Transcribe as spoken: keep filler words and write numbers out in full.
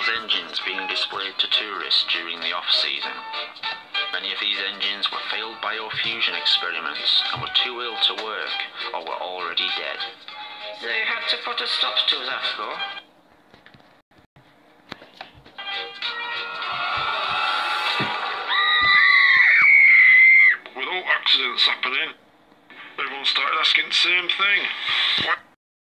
allows engines being displayed to tourists during the off-season. Many of these engines were failed biofusion experiments and were too ill to work or were already dead. They had to put a stop to that, though. With all accidents happening, everyone started asking the same thing. Why